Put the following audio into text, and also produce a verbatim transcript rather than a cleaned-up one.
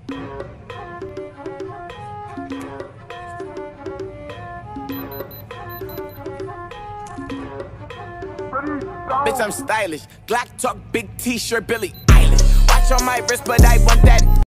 Bitch, I'm stylish. Glock talk, big t-shirt, Billy Eilish. Watch on my wrist, but I want that.